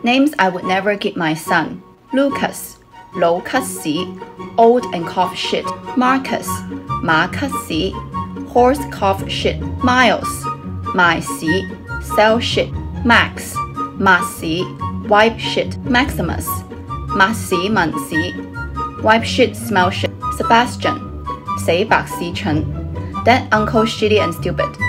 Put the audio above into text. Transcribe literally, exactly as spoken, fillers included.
Names I would never give my son. Lucas, 老咳屎 old and cough shit. Marcus, 馬咳屎 horse cough shit. Miles, 賣屎 sell shit. Max, 抹屎 wipe shit. Maximus, 抹屎聞屎 wipe shit smell shit. Sebastian, 死白屎蠢 that uncle shitty and stupid.